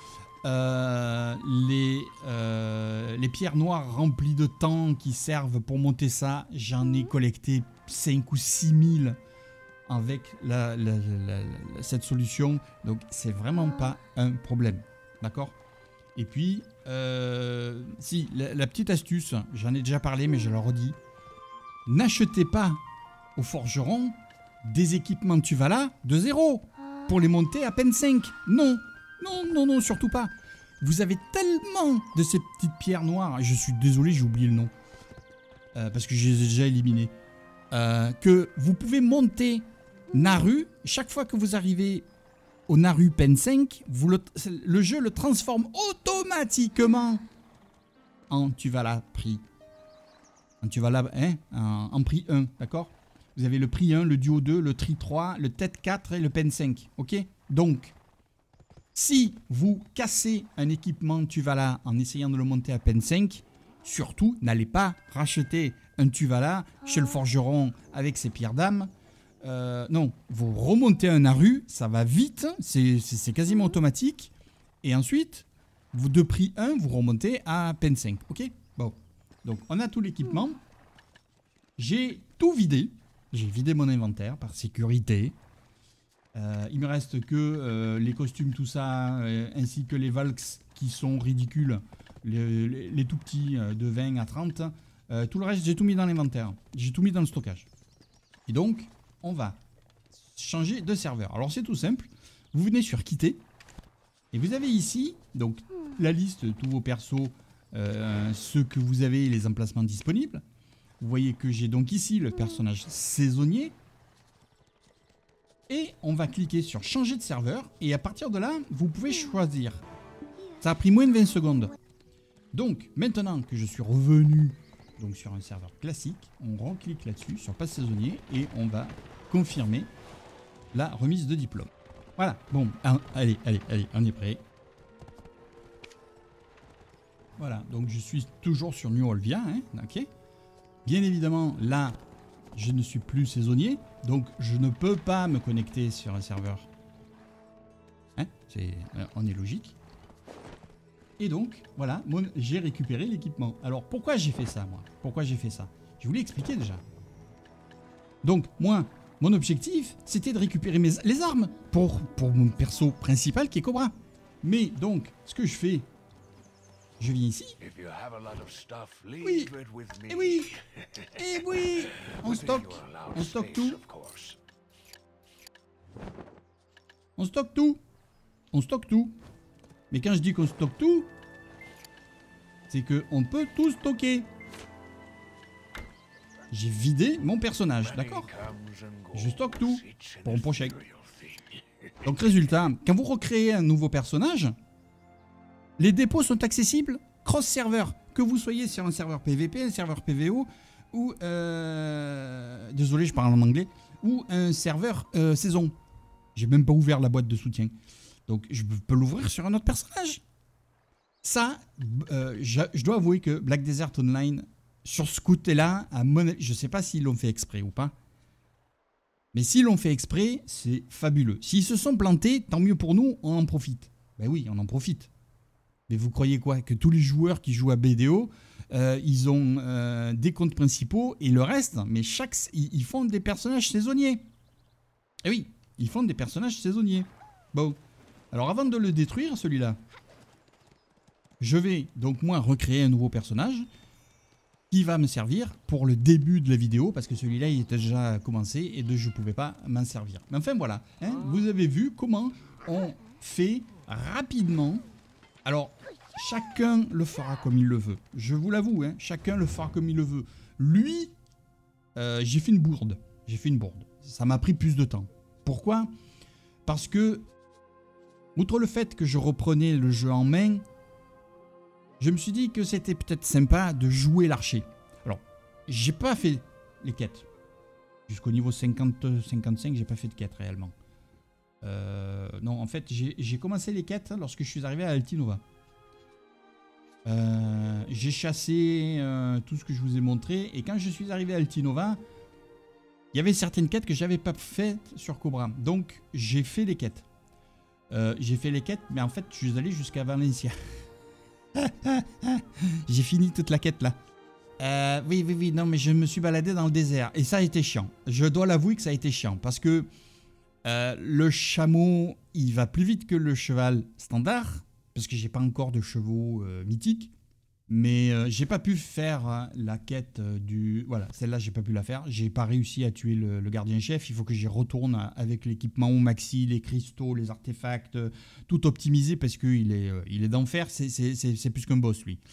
Speaker 1: les pierres noires remplies de temps qui servent pour monter ça, j'en ai collecté 5 ou 6 000 avec cette solution. Donc c'est vraiment pas un problème. D'accord? Et puis, si, la petite astuce, j'en ai déjà parlé mais je le redis. N'achetez pas au forgeron des équipements Tuvala de 0 pour les monter à peine 5. Non, non, non, non, surtout pas. Vous avez tellement de ces petites pierres noires, je suis désolé, j'ai oublié le nom, parce que je les ai déjà éliminées, que vous pouvez monter Naru. Chaque fois que vous arrivez au Naru Pen 5, le jeu le transforme automatiquement en Tuvala prix. En Tuvala, hein, en prix 1, d'accord? Vous avez le prix 1, le duo 2, le tri 3, le tête 4 et le pen 5. Ok? Donc, si vous cassez un équipement Tuvala en essayant de le monter à pen 5, surtout, n'allez pas racheter un Tuvala chez le forgeron avec ses pierres d'âme. Non, vous remontez un Naru, ça va vite, c'est quasiment automatique. Et ensuite, vous de prix 1, vous remontez à pen 5. Ok? Bon. Donc, on a tout l'équipement. J'ai tout vidé. J'ai vidé mon inventaire par sécurité. Il me reste que les costumes, tout ça, ainsi que les Valks qui sont ridicules. Les tout petits de 20 à 30. Tout le reste, j'ai tout mis dans l'inventaire. J'ai tout mis dans le stockage. Et donc, on va changer de serveur. Alors, c'est tout simple. Vous venez sur quitter. Et vous avez ici, donc, la liste de tous vos persos, ceux que vous avez et les emplacements disponibles. Vous voyez que j'ai donc ici le personnage saisonnier. Et on va cliquer sur changer de serveur. Et à partir de là, vous pouvez choisir. Ça a pris moins de 20 secondes. Donc, maintenant que je suis revenu donc, sur un serveur classique, on reclique là-dessus, sur passe saisonnier. Et on va confirmer la remise de diplôme. Voilà. Bon, allez, on est prêt. Voilà, donc je suis toujours sur New Olvia, hein, ok. Bien évidemment, là, je ne suis plus saisonnier, donc je ne peux pas me connecter sur un serveur. Hein, on est logique. Et donc, voilà, j'ai récupéré l'équipement. Alors, pourquoi j'ai fait ça, moi? Pourquoi j'ai fait ça? Je vous l'ai expliqué déjà. Donc, moi, mon objectif, c'était de récupérer les armes pour mon perso principal qui est Cobra. Mais, donc, ce que je fais... Je viens ici. Oui. Et oui. Et oui. On stocke tout. On stocke tout. On stocke tout. Mais quand je dis qu'on stocke tout, c'est qu'on peut tout stocker. J'ai vidé mon personnage, d'accord? Je stocke tout pour mon prochain. Donc résultat, quand vous recréez un nouveau personnage, les dépôts sont accessibles cross-serveur, que vous soyez sur un serveur PVP, un serveur PVO, ou, désolé je parle en anglais, ou un serveur saison. J'ai même pas ouvert la boîte de soutien. Donc je peux l'ouvrir sur un autre personnage. Ça, je dois avouer que Black Desert Online, sur ce côté-là, je sais pas s'ils l'ont fait exprès ou pas. Mais s'ils l'ont fait exprès, c'est fabuleux. S'ils se sont plantés, tant mieux pour nous, on en profite. Ben oui, on en profite. Mais vous croyez quoi? Que tous les joueurs qui jouent à BDO, ils ont des comptes principaux et le reste, mais ils font des personnages saisonniers. Eh oui, ils font des personnages saisonniers. Bon, alors avant de le détruire, celui-là, je vais donc moi recréer un nouveau personnage qui va me servir pour le début de la vidéo, parce que celui-là, il était déjà commencé et je ne pouvais pas m'en servir. Mais enfin, voilà, hein, vous avez vu comment on fait rapidement. Alors, chacun le fera comme il le veut. Je vous l'avoue, hein, chacun le fera comme il le veut. Lui, j'ai fait une bourde. Ça m'a pris plus de temps. Pourquoi? Parce que, outre le fait que je reprenais le jeu en main, je me suis dit que c'était peut-être sympa de jouer l'archer. Alors, j'ai pas fait les quêtes. Jusqu'au niveau 50-55, j'ai pas fait de quêtes réellement. Non, en fait, j'ai commencé les quêtes lorsque je suis arrivé à Altinova. J'ai chassé tout ce que je vous ai montré. Et quand je suis arrivé à Altinova, il y avait certaines quêtes que j'avais pas faites sur Cobra. Donc, j'ai fait les quêtes. J'ai fait les quêtes, mais en fait, je suis allé jusqu'à Valencia. J'ai fini toute la quête là. Oui, non, mais je me suis baladé dans le désert. Et ça a été chiant. Je dois l'avouer que ça a été chiant. Parce que le chameau, il va plus vite que le cheval standard. Parce que j'ai pas encore de chevaux mythiques. Mais j'ai pas pu faire la quête du... Voilà, celle-là, j'ai pas pu la faire. J'ai pas réussi à tuer le gardien-chef. Il faut que j'y retourne avec l'équipement au maxi, les cristaux, les artefacts, tout optimisé parce qu'il est d'enfer. C'est plus qu'un boss, lui.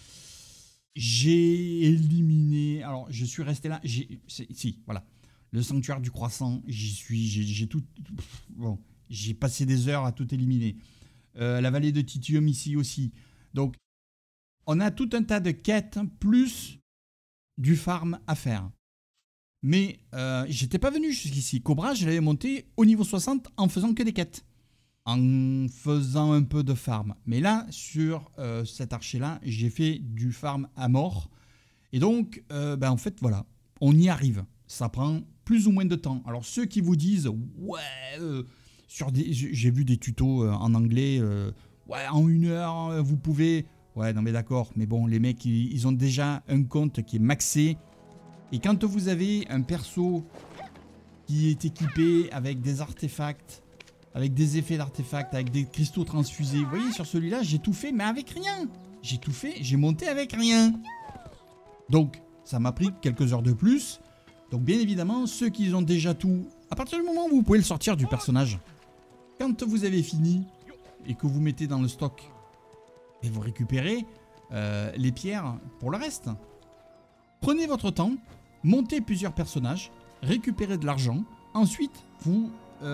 Speaker 1: J'ai éliminé... Alors, je suis resté là... Si, voilà. Le sanctuaire du croissant, j'y suis... J'ai tout... Bon, j'ai passé des heures à tout éliminer. La vallée de Titium ici aussi. Donc... On a tout un tas de quêtes, plus du farm à faire. Mais j'étais pas venu jusqu'ici. Cobra, je l'avais monté au niveau 60 en faisant que des quêtes. En faisant un peu de farm. Mais là, sur cet archer-là, j'ai fait du farm à mort. Et donc, en fait, voilà, on y arrive. Ça prend plus ou moins de temps. Alors, ceux qui vous disent, ouais, j'ai vu des tutos en anglais, ouais, en 1 heure, vous pouvez... Ouais, non mais d'accord, mais bon, les mecs, ils ont déjà un compte qui est maxé. Et quand vous avez un perso qui est équipé avec des artefacts, avec des effets d'artefacts, avec des cristaux transfusés, vous voyez, sur celui-là, j'ai tout fait, mais avec rien. J'ai tout fait, j'ai monté avec rien. Donc, ça m'a pris quelques heures de plus. Donc, bien évidemment, ceux qui ont déjà tout, à partir du moment où vous pouvez le sortir du personnage, quand vous avez fini et que vous mettez dans le stock... Et vous récupérez les pierres pour le reste. Prenez votre temps, montez plusieurs personnages, récupérez de l'argent. Ensuite, vous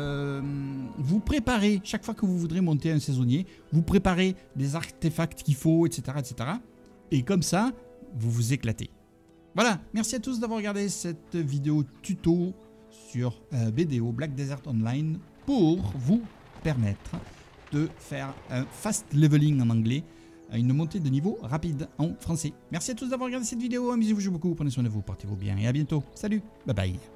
Speaker 1: préparez, chaque fois que vous voudrez monter un saisonnier, vous préparez des artefacts qu'il faut, etc., etc. Et comme ça, vous vous éclatez. Voilà, merci à tous d'avoir regardé cette vidéo tuto sur BDO, Black Desert Online, pour vous permettre de faire un fast leveling en anglais, une montée de niveau rapide en français. Merci à tous d'avoir regardé cette vidéo, amusez-vous beaucoup, prenez soin de vous, portez-vous bien et à bientôt. Salut, bye bye.